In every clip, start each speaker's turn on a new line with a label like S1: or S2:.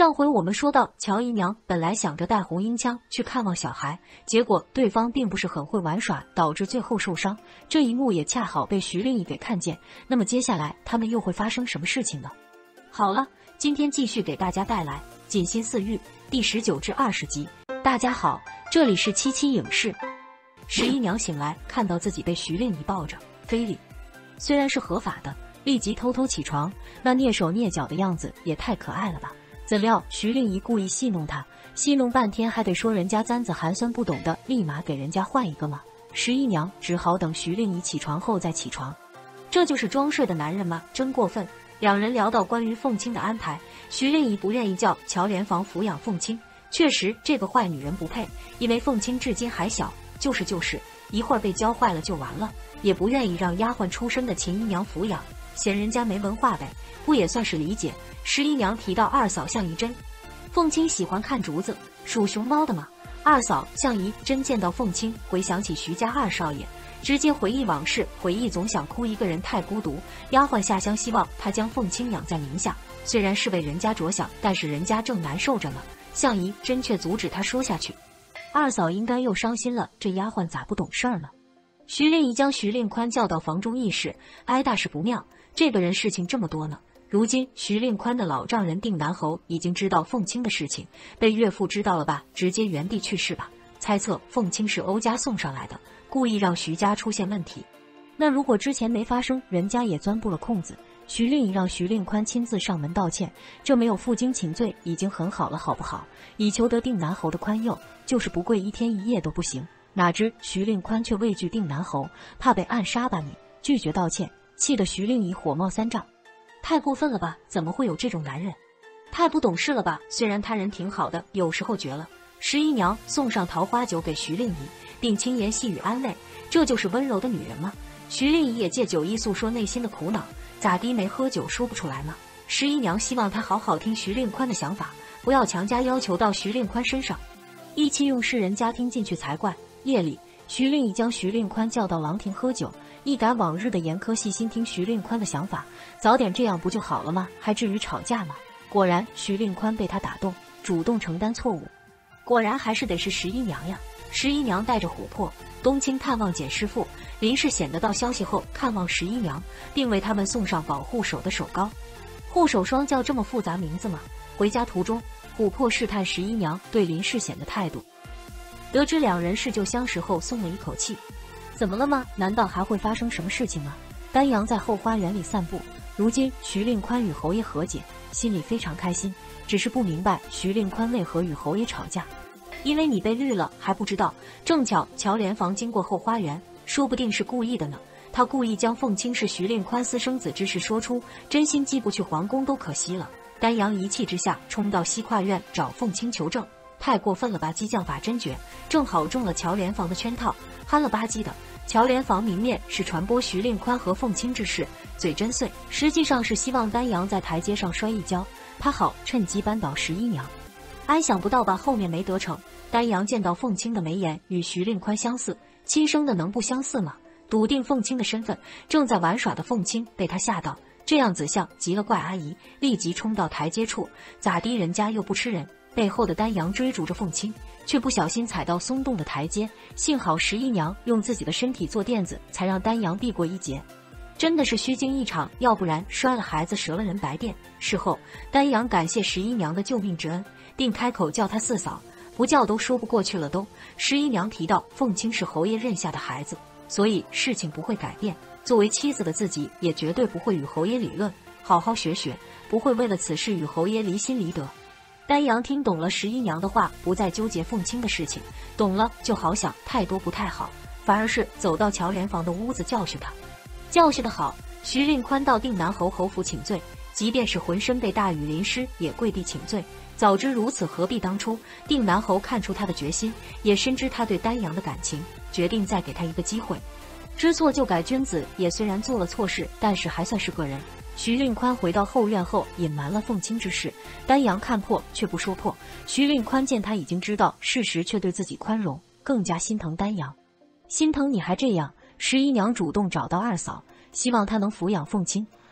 S1: 上回我们说到，乔姨娘本来想着带红缨枪去看望小孩，结果对方并不是很会玩耍，导致最后受伤。这一幕也恰好被徐令义给看见。那么接下来他们又会发生什么事情呢？好了，今天继续给大家带来《锦心似玉》第19至20集。大家好，这里是七七影视。十一娘醒来，看到自己被徐令义抱着，非礼。虽然是合法的，立即偷偷起床，那蹑手蹑脚的样子也太可爱了吧。怎料徐令义故意戏弄他，戏弄半天还得说人家簪子寒酸不懂的，立马给人家换一个嘛。十一娘只好等徐令义起床后再起床。这就是装睡的男人吗？真过分。两人聊到关于凤青的安排，徐令义不愿意叫乔莲房抚养凤青，确实这个坏女人不配，因为凤青至今还小，就是一会儿被教坏了就完了，也不愿意让丫鬟出身的秦姨娘抚养，嫌人家没文化呗，不也算是理解。十一娘提到二嫂向怡真，凤青喜欢看竹子，属熊猫的嘛。二嫂向怡真见到凤青，回想起徐家二少爷，直接回忆往事，回忆总想哭，一个人太孤独。丫鬟下乡希望他将凤青养在名下，虽然是为人家着想，但是人家正难受着呢。向怡真却阻止他说下去。二嫂应该又伤心了，这丫鬟咋不懂事儿呢？徐令义将徐令宽叫到房中议事，哎，大事不妙，这个人事情这么多呢。如今徐令宽的老丈人定南侯已经知道凤青的事情，被岳父知道了吧，直接原地去世吧。猜测凤青是欧家送上来的，故意让徐家出现问题。那如果之前没发生，人家也钻不了空子。徐令义让徐令宽亲自上门道歉，这没有负荆请罪已经很好了，好不好？以求得定南侯的宽宥，就是不跪1天1夜都不行。哪知徐令宽却畏惧定南侯，怕被暗杀吧你，拒绝道歉，气得徐令义火冒三丈。太过分了吧，怎么会有这种男人？太不懂事了吧，虽然他人挺好的，有时候绝了。十一娘送上桃花酒给徐令义，并轻言细语安慰，这就是温柔的女人吗？徐令义也借酒意诉说内心的苦恼，咋的没喝酒说不出来吗？十一娘希望他好好听徐令宽的想法，不要强加要求到徐令宽身上，意气用事人家听进去才怪。夜里，徐令义将徐令宽叫到廊亭喝酒，一改往日的严苛，细心听徐令宽的想法，早点这样不就好了吗？还至于吵架吗？果然徐令宽被他打动，主动承担错误。果然还是得是十一娘呀。十一娘带着琥珀、冬青探望简师傅，林氏显得到消息后看望十一娘，并为他们送上保护手的手膏。护手霜叫这么复杂名字吗？回家途中，琥珀试探十一娘对林氏显的态度，得知两人是旧相识后松了一口气。怎么了吗？难道还会发生什么事情吗？丹阳在后花园里散步，如今徐令宽与侯爷和解，心里非常开心，只是不明白徐令宽为何与侯爷吵架。因为你被绿了还不知道，正巧乔莲房经过后花园，说不定是故意的呢。他故意将凤青是徐令宽私生子之事说出，真心寄不去皇宫都可惜了。丹阳一气之下冲到西跨院找凤青求证，太过分了吧，激将法真绝，正好中了乔莲房的圈套，憨了吧唧的。乔莲房明面是传播徐令宽和凤青之事，嘴真碎，实际上是希望丹阳在台阶上摔一跤，他好趁机扳倒十一娘。安想不到吧，后面没得逞。丹阳见到凤青的眉眼与徐令宽相似，亲生的能不相似吗？笃定凤青的身份，正在玩耍的凤青被他吓到，这样子像急了怪阿姨，立即冲到台阶处，咋的人家又不吃人。背后的丹阳追逐着凤青，却不小心踩到松动的台阶，幸好十一娘用自己的身体做垫子，才让丹阳避过一劫。真的是虚惊一场，要不然摔了孩子折了人白垫。事后，丹阳感谢十一娘的救命之恩，并开口叫她四嫂，不叫都说不过去了都。十一娘提到凤青是侯爷认下的孩子，所以事情不会改变。作为妻子的自己，也绝对不会与侯爷理论，好好学学，不会为了此事与侯爷离心离德。丹阳听懂了十一娘的话，不再纠结凤青的事情，懂了就好想太多不太好，反而是走到乔莲房的屋子教训他。教训得好，徐令宽到定南侯侯府请罪，即便是浑身被大雨淋湿，也跪地请罪。早知如此，何必当初？定南侯看出他的决心，也深知他对丹阳的感情，决定再给他一个机会。知错就改，君子也虽然做了错事，但是还算是个人。徐令宽回到后院后，隐瞒了凤青之事，丹阳看破却不说破。徐令宽见他已经知道事实，却对自己宽容，更加心疼丹阳。心疼你还这样。十一娘主动找到二嫂，希望她能抚养凤青。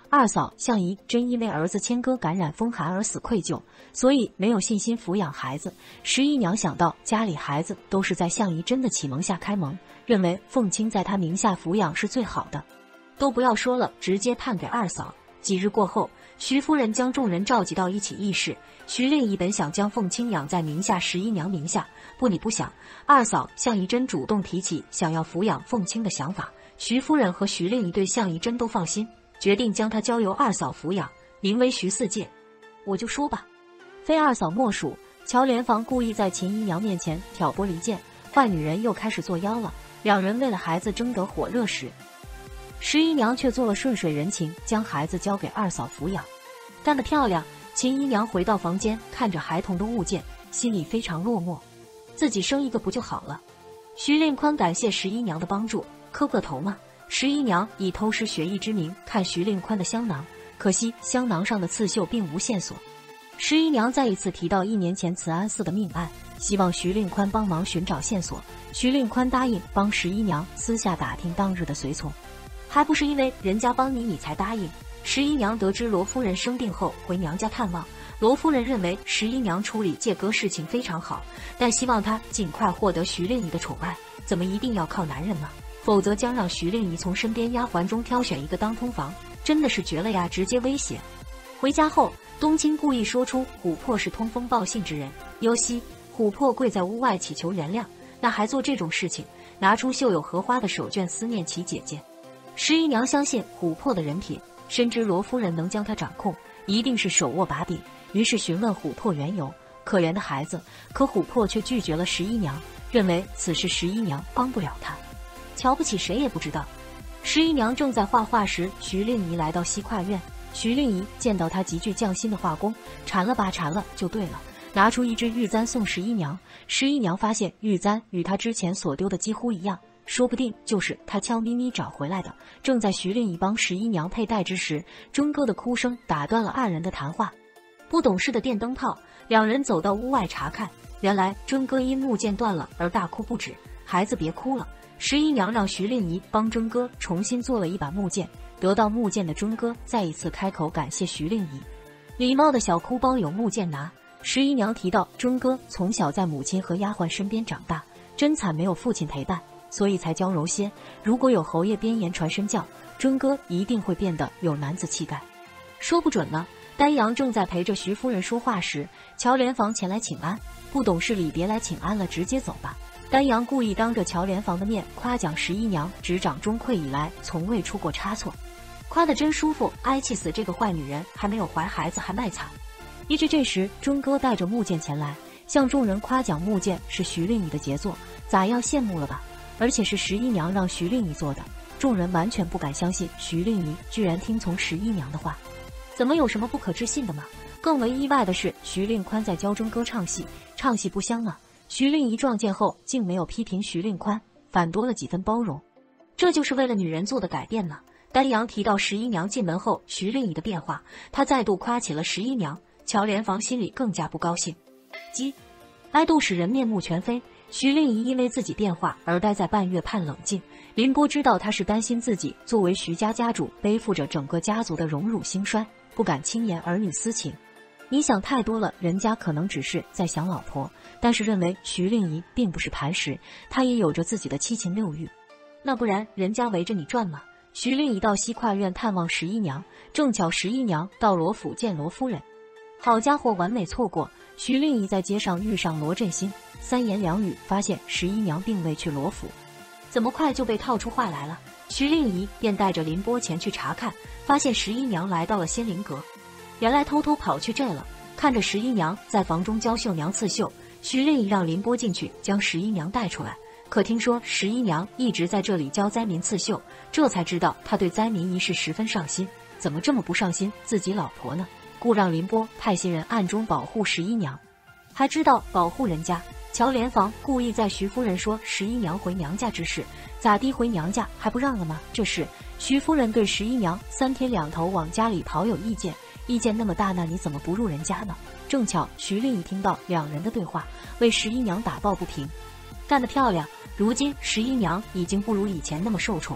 S1: 二嫂向仪真因为儿子谦哥感染风寒而死愧疚，所以没有信心抚养孩子。十一娘想到家里孩子都是在向仪真的启蒙下开蒙，认为凤卿在她名下抚养是最好的，都不要说了，直接判给二嫂。几日过后，徐夫人将众人召集到一起议事。徐令仪本想将凤卿养在名下十一娘名下，不你不想，二嫂向仪真主动提起想要抚养凤卿的想法。徐夫人和徐令仪对向仪真都放心，决定将她交由二嫂抚养，名为徐四戒。我就说吧，非二嫂莫属。乔莲房故意在秦姨娘面前挑拨离间，坏女人又开始作妖了。两人为了孩子争得火热时，十一娘却做了顺水人情，将孩子交给二嫂抚养，干得漂亮。秦姨娘回到房间，看着孩童的物件，心里非常落寞，自己生一个不就好了？徐令宽感谢十一娘的帮助，磕个头嘛。十一娘以偷师学艺之名看徐令宽的香囊，可惜香囊上的刺绣并无线索。十一娘再一次提到1年前慈安寺的命案，希望徐令宽帮忙寻找线索。徐令宽答应帮十一娘私下打听当日的随从，还不是因为人家帮你才答应。十一娘得知罗夫人生病后回娘家探望，罗夫人认为十一娘处理借歌事情非常好，但希望她尽快获得徐令仪的宠爱，怎么一定要靠男人呢？否则将让徐令仪从身边丫鬟中挑选一个当通房，真的是绝了呀！直接威胁。回家后，冬青故意说出琥珀是通风报信之人，尤西琥珀跪在屋外祈求原谅，那还做这种事情，拿出绣有荷花的手绢思念其姐姐。十一娘相信琥珀的人品，深知罗夫人能将她掌控，一定是手握把柄，于是询问琥珀缘由。可怜的孩子，可琥珀却拒绝了十一娘，认为此事十一娘帮不了她，瞧不起谁也不知道。十一娘正在画画时，徐令仪来到西跨院。徐令仪见到她极具匠心的画工，馋了吧，馋了就对了，拿出一只玉簪送十一娘。十一娘发现玉簪与她之前所丢的几乎一样，说不定就是她悄咪咪找回来的。正在徐令仪帮十一娘佩戴之时，钟哥的哭声打断了二人的谈话。不懂事的电灯泡，两人走到屋外查看，原来钟哥因木剑断了而大哭不止。孩子别哭了，十一娘让徐令仪帮钟哥重新做了一把木剑。得到木剑的钟哥再一次开口感谢徐令仪，礼貌的小哭包有木剑拿。十一娘提到钟哥从小在母亲和丫鬟身边长大，真惨没有父亲陪伴，所以才娇柔些。如果有侯爷边言传身教，钟哥一定会变得有男子气概。说不准呢。丹阳正在陪着徐夫人说话时，乔莲房前来请安。不懂事理别来请安了，直接走吧。丹阳故意当着乔莲房的面夸奖十一娘执掌钟馗以来从未出过差错，夸得真舒服，哀气死这个坏女人，还没有怀孩子还卖惨。一至这时，钟哥带着木剑前来，向众人夸奖木剑是徐令仪的杰作，咋样羡慕了吧？而且是十一娘让徐令仪做的，众人完全不敢相信徐令仪居然听从十一娘的话，怎么有什么不可置信的吗？更为意外的是，徐令宽在教钟哥唱戏，唱戏不香啊！徐令仪撞见后，竟没有批评徐令宽，反多了几分包容，这就是为了女人做的改变呢。丹阳提到十一娘进门后徐令仪的变化，他再度夸起了十一娘，乔莲房心里更加不高兴，哀度使人面目全非。徐令仪因为自己变化而待在半月畔冷静。凌波知道他是担心自己作为徐家家主背负着整个家族的荣辱兴衰，不敢轻言儿女私情。你想太多了，人家可能只是在想老婆，但是认为徐令仪并不是磐石，他也有着自己的七情六欲，那不然人家围着你转吗？徐令仪到西跨院探望十一娘，正巧十一娘到罗府见罗夫人。好家伙，完美错过！徐令仪在街上遇上罗振兴，三言两语发现十一娘并未去罗府，怎么快就被套出话来了？徐令仪便带着凌波前去查看，发现十一娘来到了仙灵阁，原来偷偷跑去这了。看着十一娘在房中教绣娘刺绣，徐令仪让凌波进去将十一娘带出来。可听说十一娘一直在这里教灾民刺绣，这才知道她对灾民一事十分上心，怎么这么不上心自己老婆呢？故让凌波派些人暗中保护十一娘，还知道保护人家。乔莲房故意在徐夫人说十一娘回娘家之事，咋地回娘家还不让了吗？这时徐夫人对十一娘三天两头往家里跑有意见，意见那么大，那你怎么不入人家呢？正巧徐令仪听到两人的对话，为十一娘打抱不平，干得漂亮！如今十一娘已经不如以前那么受宠，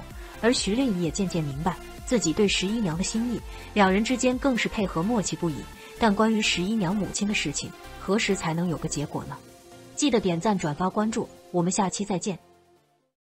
S1: 而徐令仪也渐渐明白自己对十一娘的心意，两人之间更是配合默契不已。但关于十一娘母亲的事情，何时才能有个结果呢？记得点赞、转发、关注，我们下期再见。